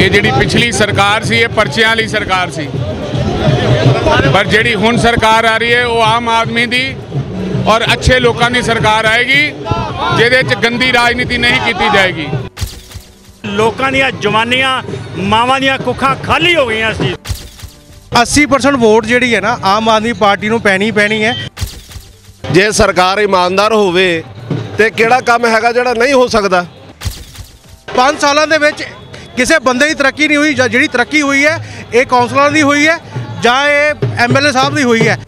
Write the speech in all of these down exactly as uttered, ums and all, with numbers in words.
ये जिहड़ी पिछली सरकार सी, ये पर्चियां वाली सरकार सी, पर जिहड़ी हुण सरकार आ रही है वो आम आदमी दी और अच्छे लोगों की सरकार आएगी, जिहदे च गंदी राजनीति नहीं की जाएगी। लोगों दी जवानियां मावां दी कुखां खाली हो गई सी। अस्सी परसेंट वोट जिहड़ी है ना आम आदमी पार्टी नूं पैनी पैनी है। जे सरकार ईमानदार होवे ते किहड़ा काम हैगा जिहड़ा नहीं हो सकता। पाँच सालों के विच किसी बंदे की तरक्की नहीं हुई, जिहड़ी तरक्की हुई है ये कौंसलर की हुई है जां ये एम एल ए साहब की हुई है।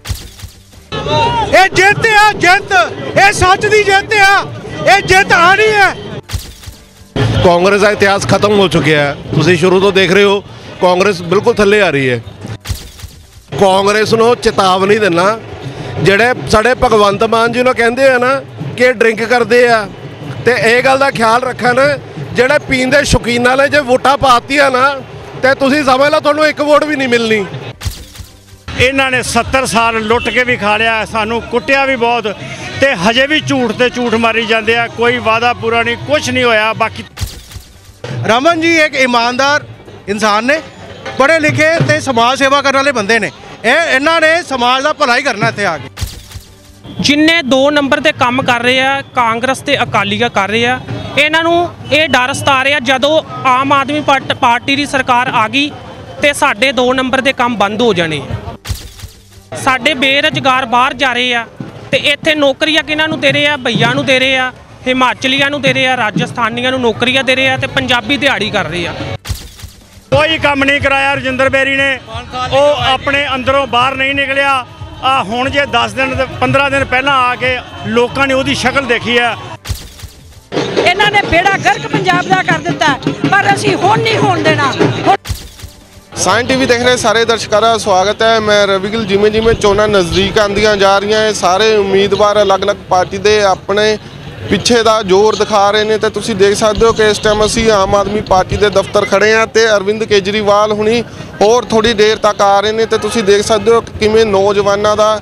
ये जित आ जित, ये सच की जित आ, ये जित आनी है। कांग्रेस का इतिहास खत्म हो चुका है। तुसीं शुरू तो देख रहे हो कांग्रेस बिल्कुल थल्ले आ रही है। कांग्रेस नूं चेतावनी देना, जिहड़े साडे भगवंत मान जी नूं कहंदे आ ना कि ड्रिंक करते आ, ते इह गल दा ख्याल रखन जिहड़े पीण दे शौकीनां ने जे वोटां पातीआं ना ते तुसीं समझ लो तुहानूं एक वोट भी नहीं मिलनी। इन्हां ने सत्तर साल लुट के भी खा लिया, सानू कुटिया भी बहुत, ते हजे भी झूठ ते झूठ मारी जाते हैं। कोई वादा पूरा नहीं, कुछ नहीं होया। बाकी रमन जी एक ईमानदार इंसान ने, पढ़े लिखे ते समाज सेवा करने वाले बंदे ने। ਇਹ ਇਹਨਾਂ ने समाज का भला ही करना इत्थे आके। जिन्ने दो नंबर के काम कर रहे हैं कांग्रेस ते अकालीआ कर रहे हैं, इन्हों ये डर सता रहा जदों आम आदमी पार्टी की सरकार आ गई तो साढ़े दो नंबर के काम बंद हो जाने। साढ़े बेरोजगार बाहर जा रहे हैं तो इत्थे नौकरियां किन्हों दे रहे हैं? भईया नूं दे रहे हैं, हिमाचलियां नूं दे रहे हैं, राजस्थानियां नूं नौकरियां दे रहे हैं, तो पंजाबी दिहाड़ी कर रहे हैं। कोई काम नहीं कराया रजिंदर बेरी ने, वो अपने अंदरों बाहर नहीं निकलिया। आ हुण जे दस दिन पंद्रह दिन पहला आके लोगों ने उसकी शक्ल देखी है। इन्होंने बेड़ा गर्क पंजाब का कर दिता, पर असीं हुण नहीं होण देना। साइन टीवी देख रहे सारे दर्शकों का स्वागत है। मैं रवि गिल। जिमें जिमें चोणां नज़दीक आंदियां जा रही हैं, सारे उम्मीदवार अलग अलग पार्टी के अपने पिछे का जोर दिखा रहे हैं। तो तुसीं देख सकते हो कि इस टाइम असी आम आदमी पार्टी के दफ्तर खड़े हैं तो अरविंद केजरीवाल हुणी और थोड़ी देर तक आ रहे हैं। तो तुसीं देख सकते हो किवें नौजवानों का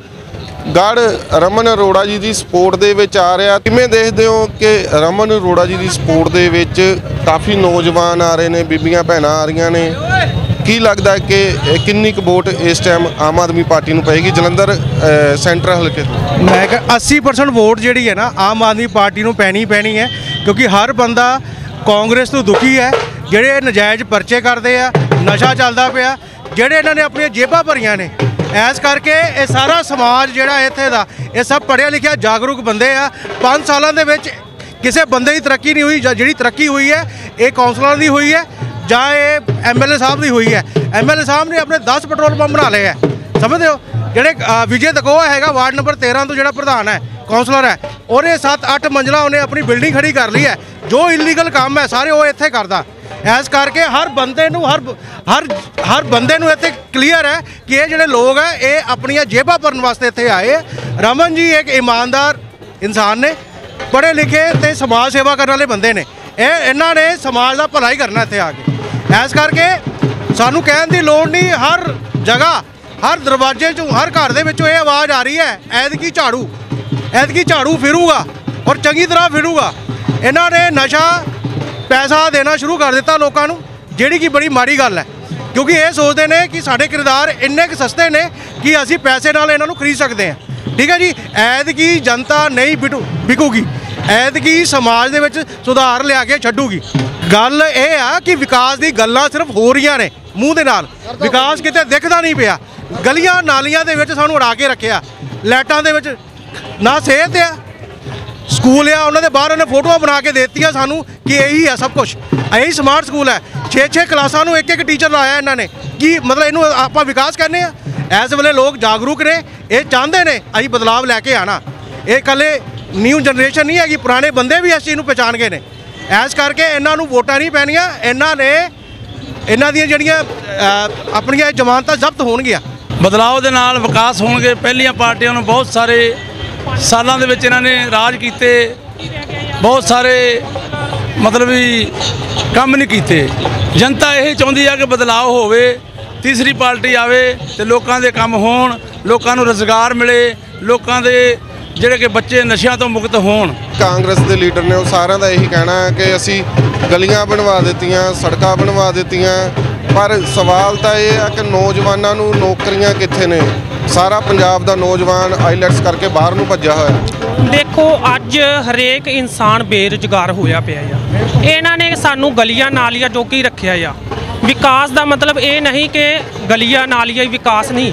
गढ़ रमन अरोड़ा जी की सपोर्ट दे विच आ रहा। किवें देखते हो कि रमन अरोड़ा जी की सपोर्ट दे विच काफ़ी नौजवान आ रहे हैं, बीबियां भैणां आ रही ने। की लगता है कि किन्नी क वोट इस टाइम आम आदमी पार्टी नूं पेगी जलंधर सेंटर हल्के? मैं कह अस्सी परसेंट वोट जिहड़ी है ना आम आदमी पार्टी नूं पैनी पैनी है, क्योंकि हर बंदा कांग्रेस तो दुखी है। जिहड़े नजायज़ परचे करते हैं, नशा चलता पिया, जिहड़े इन्होंने अपनी जेबां भरियां ने, ऐस करके ये सारा समाज जिहड़ा इत्थे दा ये सब पढ़िया लिखिया जागरूक बंदे आ। पाँच सालों के विच किसी बंदे की तरक्की नहीं हुई, जिहड़ी तरक्की हुई है ये कौंसलर की हुई है जां ये एम एल ए साहब की हुई है। एम एल ए साहब ने अपने दस पेट्रोल पंप बना लए है, समझते हो। जिहड़े विजय दकोआ है वार्ड नंबर तेरह तो जो प्रधान है कौंसलर है, उन्हें सत्त अठ मंजिला उन्हें अपनी बिल्डिंग खड़ी कर ली है। जो इलीगल काम है सारे वो इत्थे करदा। इस करके हर बंदे नूं हर हर हर बंदे नूं इत्थे क्लीयर है कि ये जिहड़े लोग है ये अपनियां जेबां भरन वास्ते इत्थे आए हैं। रमन जी एक ईमानदार इंसान ने, पढ़े लिखे ते समाज सेवा करने वाले बंदे ने। ये इन्हां ने समाज का भला ही करना इत्थे आके। इस करके सानू कहने की लोड़ नहीं, हर जगह हर दरवाजे चों हर घर दे विचों ये आवाज़ आ रही है ऐतकी झाड़ू ऐतकी झाड़ू फिरूगा और चंगी तरह फिरूगा। इन्होंने नशा पैसा देना शुरू कर दिता लोगों को, जिहड़ी कि बड़ी माड़ी गल है, क्योंकि ये सोचते हैं कि साढ़े किरदार इन्ने क सस्ते ने कि असी पैसे नाल इन्हां नूं खरीद सकते हैं। ठीक है जी, ऐतकी जनता नहीं बिटू बिकूगी, ऐतकी समाज दे विच सुधार लिया के छड्डूगी। गल ये आ कि विकास की गल्लां सिर्फ हो रही ने मूँह दे नाल, विकास किते दिखदा नहीं पिया। गलियां नालियां दे विच सानूं अड़ा के रखिया, लाइटां दे विच ना सेहत आ, स्कूल आ उन्होंने बाहर उन्हें फोटोआं बना के देतियां सानूं कि यही है सब कुछ, यही स्मार्ट स्कूल है। छे छे क्लासां नूं एक एक टीचर लाया इन्होंने, कि मतलब इनू आपां विकास कहने आ। इस वेले लोग जागरूक ने, ये चाहते ने असीं बदलाव लैके आना। ये कल्ले न्यू जनरेशन नहीं है कि पुराने बंदे भी इस चीज़ नूं पहचान गए ने। इस करके इन्हां नूं वोटां नहीं पैणियां, इन्हां ने इन्हां दीयां जिहड़ियां अपणियां जमानतां जब्त होणगियां। बदलाव के नाल विकास होणगे। पहलियां पार्टियां नूं बहुत सारे सालों के विच इन्हां ने राज कीते, बहुत सारे मतलब भी काम नहीं कीते। जनता यही चाहुंदी है कि बदलाव होवे, तीसरी पार्टी आवे ते लोकां दे काम होण, लोकां नूं रोजगार मिले, लोकां दे ਜਿਹੜੇ ਕਿ ਬੱਚੇ ਨਸ਼ਿਆਂ ਤੋਂ ਮੁਕਤ ਹੋਣ। ਕਾਂਗਰਸ ਦੇ ਲੀਡਰ ਨੇ ਉਹ ਸਾਰਿਆਂ ਦਾ ਇਹੀ ਕਹਿਣਾ ਹੈ ਕਿ ਅਸੀਂ ਗਲੀਆਂ ਬਣਵਾ ਦਿੱਤੀਆਂ, ਸੜਕਾਂ ਬਣਵਾ ਦਿੱਤੀਆਂ, ਪਰ ਸਵਾਲ ਤਾਂ ਇਹ ਹੈ ਕਿ ਨੌਜਵਾਨਾਂ ਨੂੰ ਨੌਕਰੀਆਂ ਕਿੱਥੇ ਨੇ। ਸਾਰਾ ਪੰਜਾਬ ਦਾ ਨੌਜਵਾਨ ਆਈਲੈਟਸ ਕਰਕੇ ਬਾਹਰ ਨੂੰ ਭੱਜਿਆ ਹੋਇਆ। ਦੇਖੋ ਅੱਜ ਹਰੇਕ ਇਨਸਾਨ ਬੇਰੁਜ਼ਗਾਰ ਹੋਇਆ ਪਿਆ ਆ। ਇਹਨਾਂ ਨੇ ਸਾਨੂੰ ਗਲੀਆਂ ਨਾਲੀਆਂ ਜੋਗੀ ਰੱਖਿਆ ਆ। ਵਿਕਾਸ ਦਾ ਮਤਲਬ ਇਹ ਨਹੀਂ ਕਿ ਗਲੀਆਂ ਨਾਲੀਆਂ ਹੀ ਵਿਕਾਸ ਨਹੀਂ।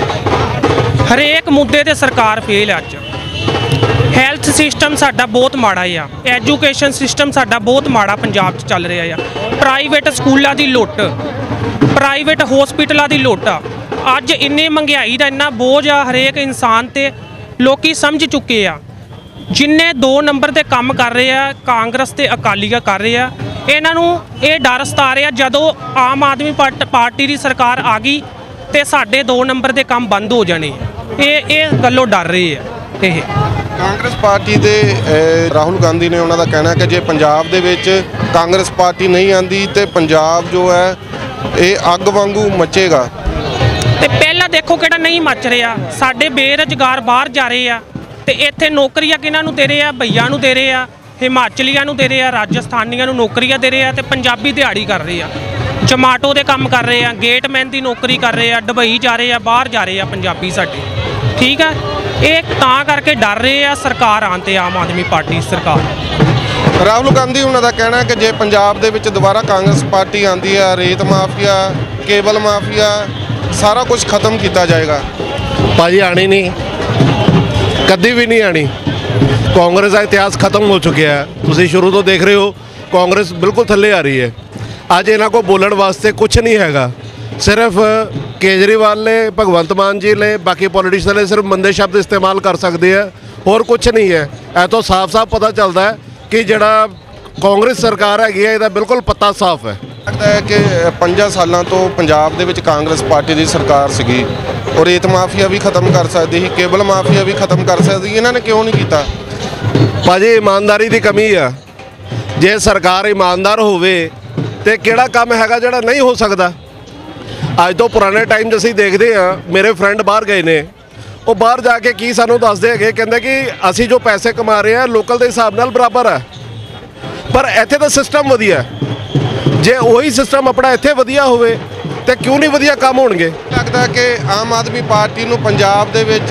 ਹਰੇਕ ਮੁੱਦੇ ਤੇ ਸਰਕਾਰ ਫੇਲ ਹੈ ਅੱਜ। ਹੈਲਥ ਸਿਸਟਮ ਸਾਡਾ ਬਹੁਤ ਮਾੜਾ ਆ। ਐਜੂਕੇਸ਼ਨ ਸਿਸਟਮ ਸਾਡਾ ਬਹੁਤ ਮਾੜਾ ਪੰਜਾਬ 'ਚ ਚੱਲ ਰਿਹਾ ਆ। ਪ੍ਰਾਈਵੇਟ ਸਕੂਲਾਂ ਦੀ ਲੁੱਟ, ਪ੍ਰਾਈਵੇਟ ਹਸਪੀਟਲਾਂ ਦੀ ਲੁੱਟ। ਅੱਜ ਇੰਨੀ ਮਹਿੰਗਾਈ ਦਾ ਇੰਨਾ ਬੋਝ ਆ ਹਰੇਕ ਇਨਸਾਨ ਤੇ। ਲੋਕੀ ਸਮਝ ਚੁੱਕੇ ਆ ਜਿੰਨੇ ਦੋ ਨੰਬਰ ਦੇ ਕੰਮ ਕਰ ਰਹੇ ਆ ਕਾਂਗਰਸ ਤੇ ਅਕਾਲੀਆਂ ਕਰ ਰਹੇ ਆ। ਇਹਨਾਂ ਨੂੰ ਇਹ ਡਰ ਸਤਾ ਰਿਹਾ ਜਦੋਂ ਆਮ ਆਦਮੀ ਪਾਰਟ- ਪਾਰਟੀ ਦੀ ਸਰਕਾਰ ਆ ਗਈ ਤੇ ਸਾਡੇ ਦੋ ਨੰਬਰ ਦੇ ਕੰਮ ਬੰਦ ਹੋ ਜਾਣੇ। ਇਹ ਇਹ ਗੱਲੋਂ ਡਰ ਰਹੇ ਆ। ਇਹ ਕਾਂਗਰਸ ਪਾਰਟੀ ਦੇ ਅ, ਰਾਹੁਲ ਗਾਂਧੀ ਨੇ ਉਹਨਾਂ ਦਾ ਕਹਿਣਾ ਕਿ ਜੇ ਪੰਜਾਬ ਦੇ ਵਿੱਚ ਕਾਂਗਰਸ ਪਾਰਟੀ ਨਹੀਂ ਆਂਦੀ ਤੇ ਪੰਜਾਬ ਜੋ ਹੈ ਇਹ ਅੱਗ ਵਾਂਗੂ ਮੱਚੇਗਾ। ਤੇ ਪਹਿਲਾਂ ਦੇਖੋ ਕਿਹੜਾ ਨਹੀਂ ਮੱਚ ਰਿਹਾ। ਸਾਡੇ ਬੇਰੁਜ਼ਗਾਰ ਬਾਹਰ ਜਾ ਰਹੇ ਆ ਤੇ ਇੱਥੇ ਨੌਕਰੀਆਂ ਕਿਹਨਾਂ ਨੂੰ ਦੇ ਰਹੇ ਆ? ਭਈਆਂ ਨੂੰ ਦੇ ਰਹੇ ਆ, ਹਿਮਾਚਲੀਆਂ ਨੂੰ ਦੇ ਰਹੇ ਆ, ਰਾਜਸਥਾਨੀਆਂ ਨੂੰ ਨੌਕਰੀਆਂ ਦੇ ਰਹੇ ਆ ਤੇ ਪੰਜਾਬੀ ਦਿਹਾੜੀ ਕਰ ਰਹੇ ਆ, ਜਮਾਟੋ ਦੇ ਕੰਮ ਕਰ ਰਹੇ ਆ, ਗੇਟਮੈਨ ਦੀ ਨੌਕਰੀ ਕਰ ਰਹੇ ਆ, ਦੁਬਈ ਜਾ ਰਹੇ ਆ, ਬਾਹਰ ਜਾ ਰਹੇ ਆ ਪੰਜਾਬੀ ਸਾਡੇ। ਠੀਕ ਆ, ਇਹ ਤਾਂ ਕਰਕੇ ਡਰ ਰਹੇ ਆ ਸਰਕਾਰ ਆਉਣ ਤੇ, ਆਮ ਆਦਮੀ ਪਾਰਟੀ ਸਰਕਾਰ। ਰਾਹੁਲ ਗਾਂਧੀ ਉਹਨਾਂ ਦਾ ਕਹਿਣਾ ਕਿ ਜੇ ਪੰਜਾਬ ਦੇ ਵਿੱਚ ਦੁਬਾਰਾ ਕਾਂਗਰਸ ਪਾਰਟੀ ਆਂਦੀ ਹੈ, ਰੇਤ ਮਾਫੀਆ, ਕੇਬਲ ਮਾਫੀਆ, ਸਾਰਾ ਕੁਝ ਖਤਮ ਕੀਤਾ ਜਾਏਗਾ। ਭਾਜੀ ਆਣੀ ਨਹੀਂ, ਕਦੀ ਵੀ ਨਹੀਂ ਆਣੀ। ਕਾਂਗਰਸ ਦਾ ਇਤਿਹਾਸ ਖਤਮ ਹੋ ਚੁੱਕਿਆ ਹੈ। ਤੁਸੀਂ ਸ਼ੁਰੂ ਤੋਂ ਦੇਖ ਰਹੇ ਹੋ ਕਾਂਗਰਸ ਬਿਲਕੁਲ ਥੱਲੇ ਆ ਰਹੀ ਹੈ। ਅੱਜ ਇਹਨਾਂ ਕੋਲ ਬੋਲਣ ਵਾਸਤੇ ਕੁਝ ਨਹੀਂ ਹੈਗਾ। ਸਿਰਫ ਕੇਜਰੀਵਾਲ ਨੇ, ਭਗਵੰਤ ਮਾਨ ਜੀ ਨੇ, ਬਾਕੀ ਪੋਲੀਟੀਸ਼ੀਅਨ ਨੇ ਸਿਰਫ ਮੰਦੇ ਸ਼ਬਦ ਇਸਤੇਮਾਲ ਕਰ ਸਕਦੇ ਆ, ਹੋਰ ਕੁਝ ਨਹੀਂ ਹੈ। ਇਹ ਤੋਂ ਸਾਫ਼-ਸਾਫ਼ ਪਤਾ ਚੱਲਦਾ ਹੈ ਕਿ ਜਿਹੜਾ ਕਾਂਗਰਸ ਸਰਕਾਰ ਹੈਗੀ ਹੈ ਇਹਦਾ ਬਿਲਕੁਲ ਪੱਤਾ ਸਾਫ਼ ਹੈ। ਲੱਗਦਾ ਹੈ ਕਿ ਪੰਜਾਂ ਸਾਲਾਂ ਤੋਂ ਪੰਜਾਬ ਦੇ ਵਿੱਚ ਕਾਂਗਰਸ ਪਾਰਟੀ ਦੀ ਸਰਕਾਰ ਸੀਗੀ ਔਰ ਰੇਤ ਮਾਫੀਆ ਵੀ ਖਤਮ ਕਰ ਸਕਦੀ ਸੀ, ਕੇਬਲ ਮਾਫੀਆ ਵੀ ਖਤਮ ਕਰ ਸਕਦੀ ਸੀ। ਇਹਨਾਂ ਨੇ ਕਿਉਂ ਨਹੀਂ ਕੀਤਾ? ਭਾਜੀ ਇਮਾਨਦਾਰੀ ਦੀ ਕਮੀ ਆ। ਜੇ ਸਰਕਾਰ ਇਮਾਨਦਾਰ ਹੋਵੇ ਤੇ ਕਿਹੜਾ ਕੰਮ ਹੈਗਾ ਜਿਹੜਾ ਨਹੀਂ ਹੋ ਸਕਦਾ। ਅੱਜ ਤੋਂ ਪੁਰਾਣੇ ਟਾਈਮ 'ਚ ਅਸੀਂ ਦੇਖਦੇ ਹਾਂ, ਮੇਰੇ ਫਰੈਂਡ ਬਾਹਰ ਗਏ ਨੇ, ਉਹ ਬਾਹਰ ਜਾ ਕੇ ਕੀ ਸਾਨੂੰ ਦੱਸਦੇ ਹੈਗੇ, ਕਹਿੰਦੇ ਕਿ ਅਸੀਂ ਜੋ ਪੈਸੇ ਕਮਾ ਰਹੇ ਹਾਂ ਲੋਕਲ ਦੇ ਹਿਸਾਬ ਨਾਲ ਬਰਾਬਰ ਹੈ, ਪਰ ਇੱਥੇ ਤਾਂ ਸਿਸਟਮ ਵਧੀਆ। ਜੇ ਉਹੀ ਸਿਸਟਮ ਆਪਣਾ ਇੱਥੇ ਵਧੀਆ ਹੋਵੇ ਤੇ ਕਿਉਂ ਨਹੀਂ ਵਧੀਆ ਕੰਮ ਹੋਣਗੇ। ਲੱਗਦਾ ਕਿ ਆਮ ਆਦਮੀ ਪਾਰਟੀ ਨੂੰ ਪੰਜਾਬ ਦੇ ਵਿੱਚ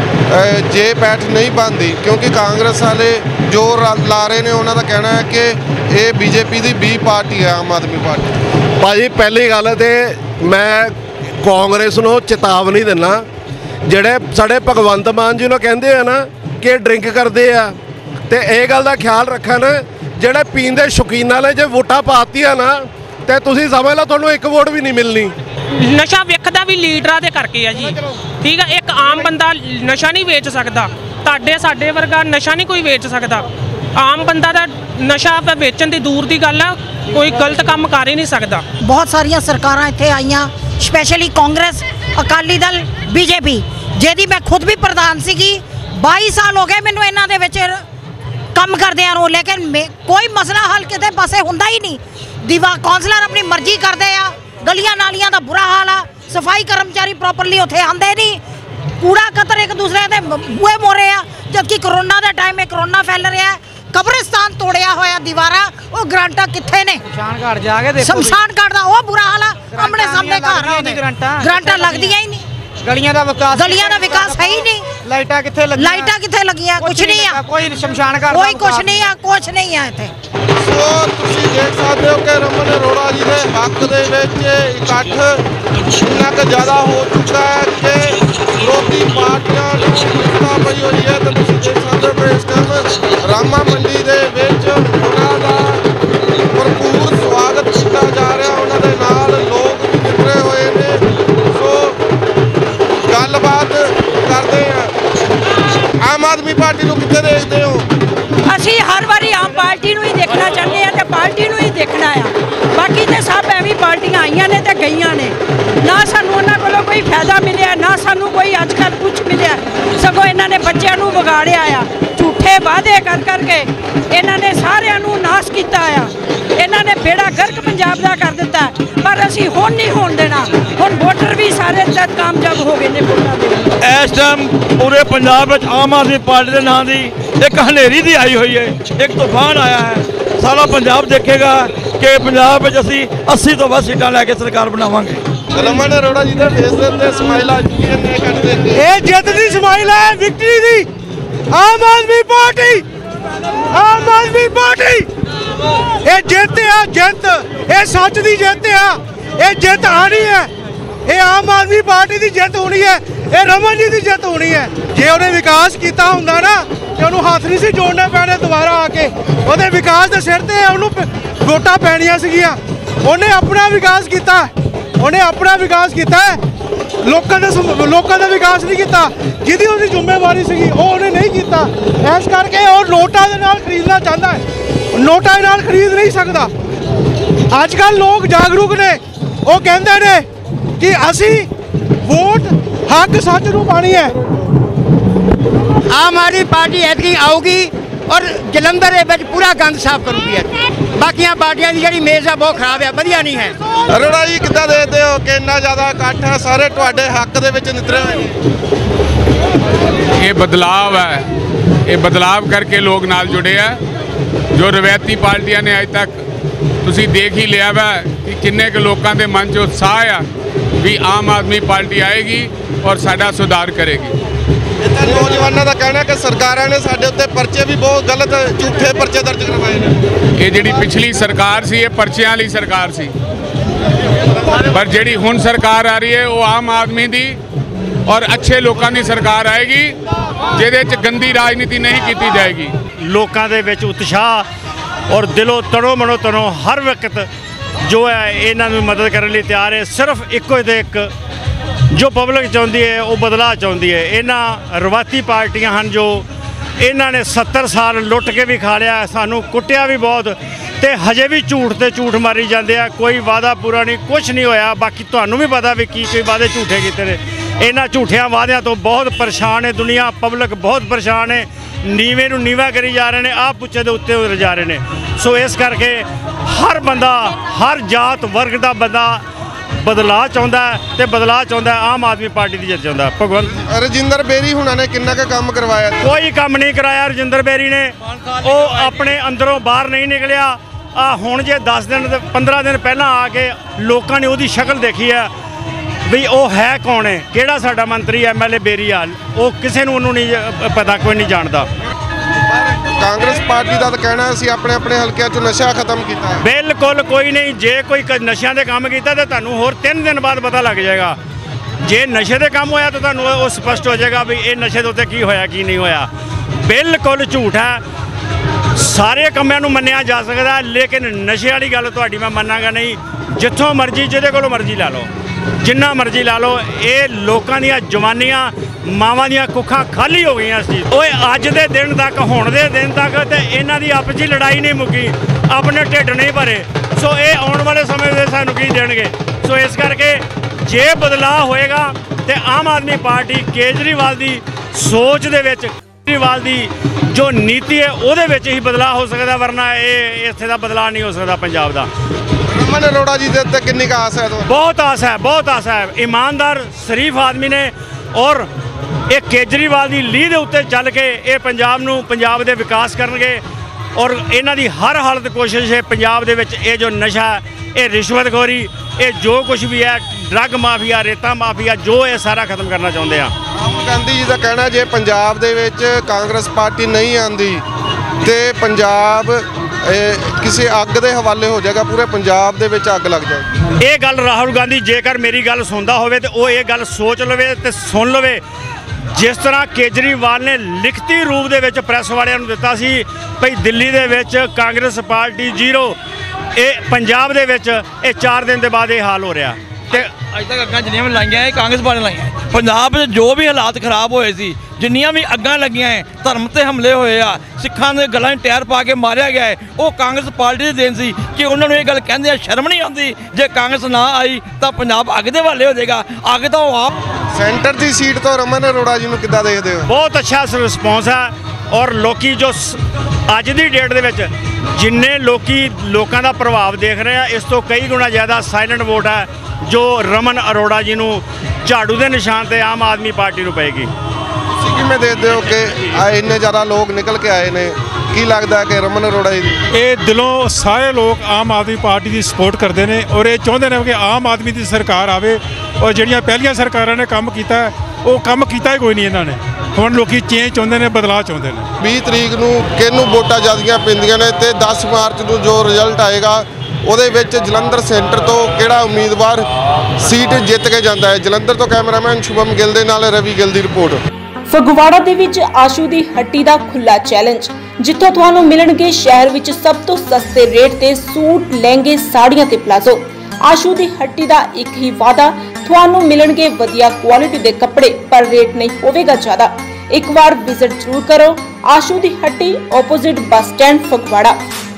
ਜੇ ਬੈਠ ਨਹੀਂ ਬਣਦੀ ਕਿਉਂਕਿ ਕਾਂਗਰਸ ਵਾਲੇ ਜੋ ਲਾ ਰਹੇ ਨੇ। ਉਹਨਾਂ ਦਾ ਕਹਿਣਾ ਹੈ ਕਿ ਇਹ ਬੀਜੇਪੀ ਦੀ ਬੀ ਪਾਰਟੀ ਹੈ ਆਮ ਆਦਮੀ ਪਾਰਟੀ। ਭਾਜੀ ਪਹਿਲੀ ਗੱਲ ਤੇ ਮੈਂ ਕਾਂਗਰਸ ਨੂੰ ਚੇਤਾਵਨੀ ਦਿੰਦਾ, ਜਿਹੜੇ ਸਾਡੇ ਭਗਵੰਤ ਮਾਨ ਜੀ ਨੂੰ ਕਹਿੰਦੇ ਆ ਨਾ ਕਿ ਡਰਿੰਕ ਕਰਦੇ ਆ, ਤੇ ਇਹ ਗੱਲ ਦਾ ਖਿਆਲ ਰੱਖਣ ਜਿਹੜੇ ਪੀਣ ਦੇ ਸ਼ੌਕੀਨਾਂ ਨੇ ਜੇ ਵੋਟਾਂ ਪਾਤੀਆਂ ਨਾ ਤੇ ਤੁਸੀਂ ਸਮਝ ਲਓ ਤੁਹਾਨੂੰ ਇੱਕ ਵੋਟ ਵੀ ਨਹੀਂ ਮਿਲਣੀ। ਨਸ਼ਾ ਵੇਖਦਾ ਵੀ ਲੀਡਰਾਂ ਦੇ ਕਰਕੇ ਆ ਜੀ। ਠੀਕ ਆ, ਇੱਕ ਆਮ ਬੰਦਾ ਨਸ਼ਾ ਨਹੀਂ ਵੇਚ ਸਕਦਾ। ਤੁਹਾਡੇ ਸਾਡੇ ਵਰਗਾ ਨਸ਼ਾ ਨਹੀਂ ਕੋਈ ਵੇਚ ਸਕਦਾ। ਆਮ ਬੰਦਾ ਦਾ ਨਸ਼ਾ ਵੇਚਣ ਦੀ ਦੂਰ ਦੀ ਗੱਲ ਆ, ਕੋਈ ਗਲਤ ਕੰਮ ਕਰ ਹੀ ਨਹੀਂ ਸਕਦਾ। ਬਹੁਤ ਸਾਰੀਆਂ ਸਰਕਾਰਾਂ ਇੱਥੇ ਆਈਆਂ, ਸਪੈਸ਼ਲੀ ਕਾਂਗਰਸ, ਅਕਾਲੀ ਦਲ, ਬੀਜੇਪੀ, ਜਿਹਦੀ ਮੈਂ ਖੁਦ ਵੀ ਪ੍ਰਧਾਨ ਸੀਗੀ। ਬਾਈ ਸਾਲ ਹੋ ਗਏ ਮੈਨੂੰ ਇਹਨਾਂ ਦੇ ਵਿੱਚ ਕੰਮ ਕਰਦਿਆਂ ਨੂੰ, ਲੇਕਿਨ ਕੋਈ ਮਸਲਾ ਹੱਲ ਕਿਤੇ ਪਾਸੇ ਹੁੰਦਾ ਹੀ ਨਹੀਂ। ਦੀਵਾ ਕੌਂਸਲਰ ਆਪਣੀ ਮਰਜ਼ੀ ਕਰਦੇ ਆ, ਗਲੀਆਂ ਨਾਲੀਆਂ ਦਾ ਬੁਰਾ ਹਾਲ ਆ, ਸਫਾਈ ਕਰਮਚਾਰੀ ਪ੍ਰੋਪਰਲੀ ਉੱਥੇ ਆਉਂਦੇ ਨਹੀਂ, ਕੂੜਾ ਕਤਰ ਇੱਕ ਦੂਸਰੇ ਦੇ ਬੂਹੇ ਮੋਰੇ ਆ। ਜਦਕਿ ਕਰੋਨਾ ਦਾ ਟਾਈਮ ਹੈ, ਕਰੋਨਾ ਫੈਲ ਰਿਹਾ, ਕਬਰਿਸਤਾਨ ਤੋੜਿਆ ਹੋਇਆ ਦੀਵਾਰਾਂ, ਉਹ ਗਰੰਟਾਂ ਕਿੱਥੇ ਨੇ? ਸ਼ਮਸ਼ਾਨ ਘਾਟ ਜਾ ਕੇ ਦੇਖੋ, ਸ਼ਮਸ਼ਾਨ ਘਾਟ ਦਾ ਉਹ ਬੁਰਾ ਹਾਲ ਆ। ਆਪਣੇ ਸਾਹਮਣੇ ਘਰ ਨੇ, ਗਰੰਟਾਂ ਲੱਗਦੀਆਂ ਹੀ ਨਹੀਂ। ਗਲੀਆਂ ਦਾ ਵਿਕਾਸ ਗਲੀਆਂ ਦਾ ਵਿਕਾਸ ਹੈ ਹੀ ਨਹੀਂ। ਲਾਈਟਾਂ ਕਿੱਥੇ ਲੱਗੀਆਂ? ਲਾਈਟਾਂ ਕਿੱਥੇ ਲੱਗੀਆਂ? ਕੁਝ ਨਹੀਂ ਆ, ਕੋਈ ਸ਼ਮਸ਼ਾਨ ਘਾਟ ਕੋਈ ਕੁਝ ਨਹੀਂ ਆ, ਕੁਝ ਨਹੀਂ ਆ ਇੱਥੇ। ਸੋ ਤੁਸੀਂ ਦੇਖ ਸਕਦੇ ਹੋ ਕਿ ਰਮਨ ਅਰੋੜਾ ਜੀ ਦੇ ਹੱਕ ਦੇ ਵਿੱਚ ਇਕੱਠ ਇੰਨਾ ਕੁ ਜ਼ਿਆਦਾ ਹੋ ਚੁੱਕਾ ਹੈ ਕਿ ਵਿਰੋਧੀ ਪਾਰਟੀਆਂ ਨੂੰ ਚਿੰਤਾ ਪਈ ਹੋਈ ਹੈ। ਤਾਂ ਤੁਸੀਂ ਦੇਖ ਸਕਦੇ ਹੋ ਕਿ ਇਸ ਟਾਈਮ ਰਾਮਾ ਮੰਡੀ ਦੇ ਵਿੱਚ ਉਹਨਾਂ ਦਾ ਭਰਪੂਰ ਸਵਾਗਤ ਕੀਤਾ ਜਾ ਰਿਹਾ। ਉਹਨਾਂ ਦੇ ਨਾਲ ਲੋਕ ਵੀ ਨਿਕਲੇ ਹੋਏ ਨੇ। ਸੋ ਗੱਲਬਾਤ ਕਰਦੇ ਆ, ਆਮ ਆਦਮੀ ਪਾਰਟੀ ਨੂੰ ਕਿੱਥੇ ਦੇਖਦੇ ਹੋ? ਅਸੀਂ ਹਰ ਵਾਰੀ ਆਮ ਪਾਰਟੀ ਨੂੰ ਹੀ ਦੇਖਣਾ ਚਾਹੁੰਦੇ ਆ ਤੇ ਪਾਰਟੀ ਨੂੰ ਹੀ ਦੇਖਣਾ ਆ। ਬਾਕੀ ਤੇ ਸਭ ਐਵੇਂ ਪਾਰਟੀਆਂ ਆਈਆਂ ਨੇ ਤੇ ਗਈਆਂ ਨੇ, ਨਾ ਸਾਨੂੰ ਉਹਨਾਂ ਕੋਲੋਂ ਕੋਈ ਫਾਇਦਾ ਮਿਲਿਆ, ਨਾ ਸਾਨੂੰ ਕੋਈ ਅੱਜ ਕੱਲ੍ਹ ਕੁਝ ਮਿਲਿਆ। ਸਗੋਂ ਇਹਨਾਂ ਨੇ ਬੱਚਿਆਂ ਨੂੰ ਵਿਗਾੜਿਆ ਆ, ਝੂਠੇ ਝੂਠੇ ਵਾਅਦੇ ਕਰ ਕਰਕੇ ਇਹਨਾਂ ਨੇ ਸਾਰਿਆਂ ਨੂੰ ਨਾਸ਼ ਕੀਤਾ ਆ। ਇਹਨਾਂ ਨੇ ਬੇੜਾ ਗਰਕ ਪੰਜਾਬ ਦਾ ਕਰ ਦਿੱਤਾ, ਪਰ ਅਸੀਂ ਹੁਣ ਨਹੀਂ ਹੋਣ ਦੇਣਾ। ਹੁਣ ਵੋਟਰ ਵੀ ਸਾਰੇ ਜਦ ਕਾਮਯਾਬ ਹੋ ਗਏ ਨੇ ਵੋਟਾਂ ਦੇ। ਇਸ ਟਾਈਮ ਪੂਰੇ ਪੰਜਾਬ ਵਿੱਚ ਆਮ ਆਦਮੀ ਪਾਰਟੀ ਦੇ ਨਾਂ ਦੀ ਇੱਕ ਹਨੇਰੀ ਦੀ ਆਈ ਹੋਈ ਹੈ, ਇੱਕ ਤੂਫਾਨ ਆਇਆ ਹੈ। ਸਾਰਾ ਪੰਜਾਬ ਦੇਖੇਗਾ ਕਿ ਪੰਜਾਬ ਵਿੱਚ ਅਸੀਂ अस्सी ਤੋਂ ਵੱਧ ਸੀਟਾਂ ਲੈ ਕੇ ਸਰਕਾਰ ਬਣਾਵਾਂਗੇ। ਰਮਨ ਅਰੋੜਾ ਜੀ ਦੇ ਫੇਸ ਦੇ ਉੱਤੇ ਸਮਾਈਲ ਆ ਚੁੱਕੀ ਹੈ, ਨੇ ਕੱਢਦੇ ਨੇ। ਇਹ ਜਿੱਤ ਦੀ ਸਮਾਈਲ ਹੈ, ਵਿਕਟਰੀ ਦੀ। ਆਮ ਆਦਮੀ ਪਾਰਟੀ, ਆਮ ਆਦਮੀ ਪਾਰਟੀ ਇਹ ਜਿੱਤ ਆ, ਜਿੱਤ। ਇਹ ਸੱਚ ਦੀ ਜਿੱਤ ਆ, ਇਹ ਜਿੱਤ ਆਣੀ ਹੈ। ਇਹ ਆਮ ਆਦਮੀ ਪਾਰਟੀ ਦੀ ਜਿੱਤ ਹੋਣੀ ਹੈ, ਇਹ ਰਮਨ ਜੀ ਦੀ ਜਿੱਤ ਹੋਣੀ ਹੈ। ਜੇ ਉਹਨੇ ਵਿਕਾਸ ਕੀਤਾ ਹੁੰਦਾ ਨਾ ਤੇ ਉਹਨੂੰ ਹੱਥ ਨਹੀਂ ਸੀ ਜੋੜਨੇ ਪੈਣੇ ਦੁਬਾਰਾ ਆ ਕੇ। ਉਹਦੇ ਵਿਕਾਸ ਦੇ ਸਿਰ ਤੇ ਉਹਨੂੰ ਵੋਟਾਂ ਪੈਣੀਆਂ ਸੀਗੀਆਂ। ਉਹਨੇ ਆਪਣਾ ਵਿਕਾਸ ਕੀਤਾ, ਉਹਨੇ ਆਪਣਾ ਵਿਕਾਸ ਕੀਤਾ, ਲੋਕਾਂ ਦਾ ਲੋਕਾਂ ਦਾ ਵਿਕਾਸ ਨਹੀਂ ਕੀਤਾ। ਜਿਹਦੀ ਉਹਦੀ ਜ਼ਿੰਮੇਵਾਰੀ ਸੀਗੀ ਉਹ ਉਹਨੇ ਨਹੀਂ ਕੀਤਾ। ਇਸ ਕਰਕੇ ਉਹ ਨੋਟਾਂ ਦੇ ਨਾਲ ਖਰੀਦਣਾ ਚਾਹੁੰਦਾ ਹੈ, ਨੋਟਾਂ ਦੇ ਨਾਲ ਖਰੀਦ ਨਹੀਂ ਸਕਦਾ। ਅੱਜ ਕੱਲ੍ਹ ਲੋਕ ਜਾਗਰੂਕ ਨੇ, ਉਹ ਕਹਿੰਦੇ ਨੇ ਕਿ ਅਸੀਂ ਵੋਟ ਹੱਕ ਸੱਚ ਨੂੰ ਪਾਣੀ ਹੈ। ਆਮ ਆਦਮੀ ਪਾਰਟੀ ਐਤਕੀ ਆਊਗੀ ਔਰ ਜਲੰਧਰ ਦੇ ਵਿੱਚ ਪੂਰਾ ਗੰਦ ਸਾਫ਼ ਕਰੂਗੀ। ਬਾਕੀਆਂ ਪਾਰਟੀਆਂ ਦੀ ਜਿਹੜੀ ਮੇਜ਼ ਆ ਬਹੁਤ ਖਰਾਬ ਆ, ਵਧੀਆ ਨਹੀਂ ਹੈ। ਅਰੋੜਾ ਜੀ ਕਿੱਦਾਂ ਦੇਖਦੇ ਹੋ ਕਿ ਇੰਨਾ ਜ਼ਿਆਦਾ ਇਕੱਠ ਹੈ, ਸਾਰੇ ਤੁਹਾਡੇ ਹੱਕ ਦੇ ਵਿੱਚ ਨਿਤਰੇ ਹੋਏ ਨੇ? ਇਹ ਬਦਲਾਵ ਹੈ, ਇਹ ਬਦਲਾਵ ਕਰਕੇ ਲੋਕ ਨਾਲ ਜੁੜੇ ਆ। ਜੋ ਰਵਾਇਤੀ ਪਾਰਟੀਆਂ ਨੇ ਅੱਜ ਤੱਕ ਤੁਸੀਂ ਦੇਖ ਹੀ ਲਿਆ ਵਾ ਕਿ ਕਿੰਨੇ ਕੁ ਲੋਕਾਂ ਦੇ ਮਨ 'ਚ ਉਤਸ਼ਾਹ ਆ ਵੀ ਆਮ ਆਦਮੀ ਪਾਰਟੀ ਆਏਗੀ ਔਰ ਸਾਡਾ ਸੁਧਾਰ ਕਰੇਗੀ। ਇੱਥੇ ਨੌਜਵਾਨਾਂ ਦਾ ਕਹਿਣਾ ਕਿ ਸਰਕਾਰਾਂ ਨੇ ਸਾਡੇ ਉੱਤੇ ਪਰਚੇ ਵੀ ਬਹੁਤ ਗਲਤ ਝੂਠੇ ਪਰਚੇ ਦਰਜ ਕਰਵਾਏ ਨੇ। ਇਹ ਜਿਹੜੀ ਪਿਛਲੀ ਸਰਕਾਰ ਸੀ ਇਹ ਪਰਚਿਆਂ ਵਾਲੀ ਸਰਕਾਰ ਸੀ, ਪਰ ਜਿਹੜੀ ਹੁਣ ਸਰਕਾਰ ਆ ਰਹੀ ਹੈ ਉਹ ਆਮ ਆਦਮੀ ਦੀ ਔਰ ਅੱਛੇ ਲੋਕਾਂ ਦੀ ਸਰਕਾਰ ਆਏਗੀ, ਜਿਹਦੇ 'ਚ ਗੰਦੀ ਰਾਜਨੀਤੀ ਨਹੀਂ ਕੀਤੀ ਜਾਏਗੀ। ਲੋਕਾਂ ਦੇ ਵਿੱਚ ਉਤਸ਼ਾਹ ਔਰ ਦਿਲੋਂ ਤੜੋ ਮਨੋ ਤਨੋਂ ਹਰ ਵਕਤ ਜੋ ਹੈ ਇਹਨਾਂ ਨੂੰ ਮਦਦ ਕਰਨ ਲਈ ਤਿਆਰ ਹੈ। ਸਿਰਫ ਇੱਕੋ ਤੇ ਇੱਕ ਜੋ ਪਬਲਿਕ ਚਾਹੁੰਦੀ ਹੈ ਉਹ ਬਦਲਾਅ ਚਾਹੁੰਦੀ ਹੈ। ਇਹਨਾਂ ਰਵਾਇਤੀ ਪਾਰਟੀਆਂ ਹਨ ਜੋ ਇਹਨਾਂ ਨੇ ਸੱਤਰ ਸਾਲ ਲੁੱਟ ਕੇ ਵੀ ਖਾ ਲਿਆ, ਸਾਨੂੰ ਕੁੱਟਿਆ ਵੀ ਬਹੁਤ, ਤੇ ਹਜੇ ਵੀ ਝੂਠ ਤੇ ਝੂਠ ਮਾਰੀ ਜਾਂਦੇ ਆ। ਕੋਈ ਵਾਅਦਾ ਪੂਰਾ ਨਹੀਂ, ਕੁਝ ਨਹੀਂ ਹੋਇਆ। ਬਾਕੀ ਤੁਹਾਨੂੰ ਵੀ ਪਤਾ ਵੀ ਕੀ ਕੋਈ ਵਾਅਦੇ ਝੂਠੇ ਕੀਤੇ ਨੇ। ਇਹਨਾਂ ਝੂਠਿਆਂ ਵਾਅਦਿਆਂ ਤੋਂ ਬਹੁਤ ਪਰੇਸ਼ਾਨ ਹੈ ਦੁਨੀਆ, ਪਬਲਿਕ ਬਹੁਤ ਪਰੇਸ਼ਾਨ ਹੈ। ਨੀਵੇਂ ਨੂੰ ਨੀਵਾਂ ਕਰੀ ਜਾ ਰਹੇ ਨੇ, ਆਹ ਪੁੱਛੇ ਦੇ ਉੱਤੇ ਉਤਰ ਜਾ ਰਹੇ ਨੇ। ਸੋ ਇਸ ਕਰਕੇ ਹਰ ਬੰਦਾ, ਹਰ ਜਾਤ ਵਰਗ ਦਾ ਬੰਦਾ ਬਦਲਾਅ ਚਾਹੁੰਦਾ ਹੈ ਤੇ ਬਦਲਾਅ ਚਾਹੁੰਦਾ ਆਮ ਆਦਮੀ ਪਾਰਟੀ ਦੀ ਜਿੱਤ ਚਾਹੁੰਦਾ। ਭਗਵੰਤ ਰਜਿੰਦਰ ਬੇਰੀ ਹੁਣਾਂ ਨੇ ਕਿੰਨਾ ਕੁ ਕੰਮ ਕਰਵਾਇਆ? ਕੋਈ ਕੰਮ ਨਹੀਂ ਕਰਾਇਆ ਰਜਿੰਦਰ ਬੇਰੀ ਨੇ। ਉਹ ਆਪਣੇ ਅੰਦਰੋਂ ਬਾਹਰ ਨਹੀਂ ਨਿਕਲਿਆ। ਆ ਹੁਣ ਜੇ ਦਸ ਦਿਨ ਪੰਦਰਾਂ ਦਿਨ ਪਹਿਲਾਂ ਆ ਕੇ ਲੋਕਾਂ ਨੇ ਉਹਦੀ ਸ਼ਕਲ ਦੇਖੀ ਹੈ ਵੀ ਉਹ ਹੈ ਕੌਣ ਹੈ, ਕਿਹੜਾ ਸਾਡਾ ਮੰਤਰੀ ਐਮ ਐਲ ਏ ਬੇਰੀ ਆ, ਉਹ ਕਿਸੇ ਨੂੰ ਉਹਨੂੰ ਨਹੀਂ ਪਤਾ, ਕੋਈ ਨਹੀਂ ਜਾਣਦਾ। ਕਾਂਗਰਸ ਪਾਰਟੀ ਦਾ ਤਾਂ ਕਹਿਣਾ ਸੀ ਆਪਣੇ ਆਪਣੇ ਹਲਕਿਆਂ 'ਚ ਨਸ਼ਾ ਖਤਮ ਕੀਤਾ। ਬਿਲਕੁਲ ਕੋਈ ਨਹੀਂ। ਜੇ ਕੋਈ ਕ- ਨਸ਼ਿਆਂ ਦੇ ਕੰਮ ਕੀਤਾ ਤਾਂ ਤੁਹਾਨੂੰ ਹੋਰ ਤਿੰਨ ਦਿਨ ਬਾਅਦ ਪਤਾ ਲੱਗ ਜਾਏਗਾ। ਜੇ ਨਸ਼ੇ ਦੇ ਕੰਮ ਹੋਇਆ ਤਾਂ ਤੁਹਾਨੂੰ ਉਹ ਸਪਸ਼ਟ ਹੋ ਜਾਏਗਾ ਵੀ ਇਹ ਨਸ਼ੇ ਦੇ ਉੱਤੇ ਕੀ ਹੋਇਆ ਕੀ ਨਹੀਂ ਹੋਇਆ। ਬਿਲਕੁਲ ਝੂਠ ਹੈ। ਸਾਰੇ ਕੰਮਾਂ ਨੂੰ ਮੰਨਿਆ ਜਾ ਸਕਦਾ, ਲੇਕਿਨ ਨਸ਼ੇ ਵਾਲੀ ਗੱਲ ਤੁਹਾਡੀ ਮੈਂ ਮੰਨਾਂਗਾ ਨਹੀਂ। ਜਿੱਥੋਂ ਮਰਜ਼ੀ ਜਿਹਦੇ ਕੋਲੋਂ ਮਰਜ਼ੀ ਲਾ ਲਓ, ਜਿੰਨਾ ਮਰਜ਼ੀ ਲਾ ਲਓ, ਇਹ ਲੋਕਾਂ ਦੀਆਂ ਜਵਾਨੀਆਂ ਮਾਵਾਂ ਦੀਆਂ ਕੁੱਖਾਂ ਖਾਲੀ ਹੋ ਗਈਆਂ ਸੀ। ਓਏ ਅੱਜ ਦੇ ਦਿਨ ਤੱਕ, ਹੁਣ ਦੇ ਦਿਨ ਤੱਕ ਤੇ ਇਹਨਾਂ ਦੀ ਆਪਸ 'ਚ ਲੜਾਈ ਨਹੀਂ ਮੁੱਕੀ, ਆਪਣੇ ਢਿੱਡ ਨਹੀਂ ਭਰੇ। ਸੋ ਇਹ ਆਉਣ ਵਾਲੇ ਸਮੇਂ ਦੇ ਸਾਨੂੰ ਕੀ ਦੇਣਗੇ। ਸੋ ਇਸ ਕਰਕੇ ਜੇ ਬਦਲਾਅ ਹੋਏਗਾ ਤੇ ਆਮ ਆਦਮੀ ਪਾਰਟੀ ਕੇਜਰੀਵਾਲ ਦੀ ਸੋਚ ਦੇ ਵਿੱਚ, ਕੇਜਰੀਵਾਲ ਦੀ ਜੋ ਨੀਤੀ ਹੈ ਉਹਦੇ ਵਿੱਚ ਹੀ ਬਦਲਾਅ ਹੋ ਸਕਦਾ, ਵਰਨਾ ਇਹ ਇੱਥੇ ਦਾ ਬਦਲਾਅ ਨਹੀਂ ਹੋ ਸਕਦਾ ਪੰਜਾਬ ਦਾ। ਰਮਨ ਅਰੋੜਾ ਜੀ ਦੇ ਉੱਤੇ ਕਿੰਨੀ ਕੁ ਆਸ ਹੈ ਤੁਹਾਨੂੰ? ਬਹੁਤ ਆਸ ਹੈ, ਬਹੁਤ ਆਸ ਹੈ। ਇਮਾਨਦਾਰ ਸ਼ਰੀਫ ਆਦਮੀ ਨੇ ਔਰ ਇਹ ਕੇਜਰੀਵਾਲ ਦੀ ਲੀਹ ਦੇ ਉੱਤੇ ਚੱਲ ਕੇ ਇਹ ਪੰਜਾਬ ਨੂੰ, ਪੰਜਾਬ ਦੇ ਵਿਕਾਸ ਕਰਨਗੇ। ਔਰ ਇਹਨਾਂ ਦੀ ਹਰ ਹਾਲਤ ਕੋਸ਼ਿਸ਼ ਹੈ ਪੰਜਾਬ ਦੇ ਵਿੱਚ ਇਹ ਜੋ ਨਸ਼ਾ, ਇਹ ਰਿਸ਼ਵਤਖੋਰੀ, ਇਹ ਜੋ ਕੁਝ ਵੀ ਹੈ, ਡਰੱਗ ਮਾਫੀਆ, ਰੇਤਾ ਮਾਫੀਆ, ਜੋ ਇਹ ਸਾਰਾ ਖਤਮ ਕਰਨਾ ਚਾਹੁੰਦੇ ਆ। ਰਾਹੁਲ ਗਾਂਧੀ ਜੀ ਦਾ ਕਹਿਣਾ ਜੇ ਪੰਜਾਬ ਦੇ ਵਿੱਚ ਕਾਂਗਰਸ ਪਾਰਟੀ ਨਹੀਂ ਆਂਦੀ ਤੇ ਪੰਜਾਬ ਕਿਸੇ ਅੱਗ ਦੇ ਹਵਾਲੇ ਹੋ ਜਾਏਗਾ, ਪੂਰੇ ਪੰਜਾਬ ਦੇ ਵਿੱਚ ਅੱਗ ਲੱਗ ਜਾਏਗੀ। ਇਹ ਗੱਲ ਰਾਹੁਲ ਗਾਂਧੀ ਜੇਕਰ ਮੇਰੀ ਗੱਲ ਸੁਣਦਾ ਹੋਵੇ ਤੇ ਉਹ ਇਹ ਗੱਲ ਸੋਚ ਲਵੇ ਤੇ ਸੁਣ ਲਵੇ। ਜਿਸ ਤਰ੍ਹਾਂ ਕੇਜਰੀਵਾਲ ਨੇ ਲਿਖਤੀ ਰੂਪ ਦੇ ਵਿੱਚ ਪ੍ਰੈਸ ਵਾਲਿਆਂ ਨੂੰ ਦਿੱਤਾ ਸੀ ਭਈ ਦਿੱਲੀ ਦੇ ਵਿੱਚ ਕਾਂਗਰਸ ਪਾਰਟੀ ਜ਼ੀਰੋ, ਇਹ ਪੰਜਾਬ ਦੇ ਵਿੱਚ ਇਹ ਚਾਰ ਦਿਨ ਦੇ ਬਾਅਦ ਇਹ ਹਾਲ ਹੋ ਰਿਹਾ। ਤੇ ਅੱਜ ਤੱਕ ਅੱਗਾਂ ਜਿੰਨੀਆਂ ਵੀ ਲਾਈਆਂ ਇਹ ਕਾਂਗਰਸ ਪਾਰਟੀ ਲਾਈਆਂ। ਪੰਜਾਬ 'ਚ ਜੋ ਵੀ ਹਾਲਾਤ ਖਰਾਬ ਹੋਏ ਸੀ, ਜਿੰਨੀਆਂ ਵੀ ਅੱਗਾਂ ਲੱਗੀਆਂ ਹੈ, ਧਰਮ ਤੇ ਹਮਲੇ ਹੋਏ ਆ, ਸਿੱਖਾਂ ਦੇ ਗਲਾਂ 'ਚ ਟਾਇਰ ਪਾ ਕੇ ਮਾਰਿਆ ਗਿਆ ਹੈ, ਉਹ ਕਾਂਗਰਸ ਪਾਰਟੀ ਦੀ ਦੇਣ ਸੀ ਕਿ ਉਹਨਾਂ ਨੂੰ ਇਹ ਗੱਲ ਕਹਿੰਦੇ ਆ ਸ਼ਰਮ ਨਹੀਂ ਆਉਂਦੀ ਜੇ ਕਾਂਗਰਸ ਨਾ ਆਈ ਤਾਂ ਪੰਜਾਬ ਅੱਗ ਦੇ ਵਾਲੇ ਹੋ ਜਾਏਗਾ। ਅੱਗ ਤਾਂ ਉਹ ਆਪ। ਸੈਂਟਰ ਦੀ ਸੀਟ ਤੋਂ ਰਮਨ ਅਰੋੜਾ ਜੀ ਨੂੰ ਕਿੱਦਾਂ ਦੇਖਦੇ ਹੋ? ਬਹੁਤ ਅੱਛਾ ਰਿਸਪੌਂਸ ਹੈ। ਔਰ ਲੋਕੀ ਜੋ ਸ- ਅੱਜ ਦੀ ਡੇਟ ਦੇ ਵਿੱਚ ਜਿੰਨੇ ਲੋਕੀ ਲੋਕਾਂ ਦਾ ਪ੍ਰਭਾਵ ਦੇਖ ਰਹੇ ਆ, ਇਸ ਤੋਂ ਕਈ ਗੁਣਾ ਜ਼ਿਆਦਾ ਸਾਇਲੈਂਟ ਵੋਟ ਹੈ ਜੋ ਰਮਨ ਅਰੋੜਾ ਜੀ ਨੂੰ ਝਾੜੂ ਦੇ ਨਿਸ਼ਾਨ ਤੇ ਆਮ ਆਦਮੀ ਪਾਰਟੀ ਨੂੰ ਪਏਗੀ। ਤੁਸੀਂ ਕਿਵੇਂ ਦੇਖਦੇ ਹੋ ਕਿ ਆ ਇੰਨੇ ਜ਼ਿਆਦਾ ਲੋਕ ਨਿਕਲ ਕੇ ਆਏ ਨੇ, ਕੀ ਲੱਗਦਾ ਕਿ ਰਮਨ ਅਰੋੜਾ ਜੀ ਇਹ ਦਿਲੋਂ ਸਾਰੇ ਲੋਕ ਆਮ ਆਦਮੀ ਪਾਰਟੀ ਦੀ ਸਪੋਰਟ ਕਰਦੇ ਨੇ ਔਰ ਇਹ ਚਾਹੁੰਦੇ ਨੇ ਕਿ ਆਮ ਆਦਮੀ ਦੀ ਸਰਕਾਰ ਆਵੇ ਔਰ ਜਿਹੜੀਆਂ ਪਹਿਲੀਆਂ ਸਰਕਾਰਾਂ ਨੇ ਕੰਮ ਕੀਤਾ ਉਹ ਕੰਮ ਕੀਤਾ ਹੀ ਕੋਈ ਨਹੀਂ ਇਹਨਾਂ ਨੇ। ਹੁਣ ਲੋਕੀ ਚੇਂਜ ਚਾਹੁੰਦੇ ਨੇ, ਬਦਲਾਅ ਚਾਹੁੰਦੇ ਨੇ। ਵੀਹ ਤਰੀਕ ਨੂੰ ਕਿਹਨੂੰ ਵੋਟਾਂ ਜ਼ਿਆਦੀਆਂ ਪੈਂਦੀਆਂ ਨੇ ਤੇ ਦਸ ਮਾਰਚ ਨੂੰ ਜੋ ਰਿਜ਼ਲਟ ਆਏਗਾ ਉਹਦੇ ਵਿੱਚ ਜਲੰਧਰ ਸੈਂਟਰ ਤੋਂ ਕਿਹੜਾ ਉਮੀਦਵਾਰ ਸੀਟ ਜਿੱਤ ਕੇ ਜਾਂਦਾ ਹੈ। ਜਲੰਧਰ ਤੋਂ ਕੈਮਰਾਮੈਨ ਸ਼ੁਭਮ ਗਿੱਲ ਦੇ ਨਾਲ ਰਵੀ ਗਿੱਲ ਦੀ ਰਿਪੋਰਟ। ਫਗਵਾੜਾ ਦੇ ਵਿੱਚ ਆਸ਼ੂ ਦੀ ਹੱਟੀ ਦਾ ਖੁੱਲਾ ਚੈਲੰਜ, ਜਿੱਥੋਂ ਤੁਹਾਨੂੰ ਮਿਲਣਗੇ ਸ਼ਹਿਰ ਵਿੱਚ ਸਭ ਤੋਂ ਸਸਤੇ ਰੇਟ ਤੇ ਸੂਟ, ਲਹਿੰਗੇ, ਸਾੜੀਆਂ ਤੇ ਪਲਾਜ਼ੋ। ਆਸ਼ੂ ਦੀ ਹੱਟੀ ਦਾ ਇੱਕ ਹੀ ਵਾਅਦਾ, ਤੁਹਾਨੂੰ ਮਿਲਣਗੇ ਵਧੀਆ ਕੁਆਲਿਟੀ ਦੇ ਕੱਪੜੇ, ਪਰ ਰੇਟ ਨਹੀਂ ਹੋਵੇਗਾ ਜ਼ਿਆਦਾ। ਇੱਕ ਵਾਰ ਵਿਜ਼ਿਟ ਜ਼ਰੂਰ ਕਰੋ ਆਸ਼ੂ ਦੀ ਹੱਟੀ, ਆਪੋਜ਼ਿਟ ਬੱਸ ਸਟੈਂਡ, ਫਗਵਾੜਾ।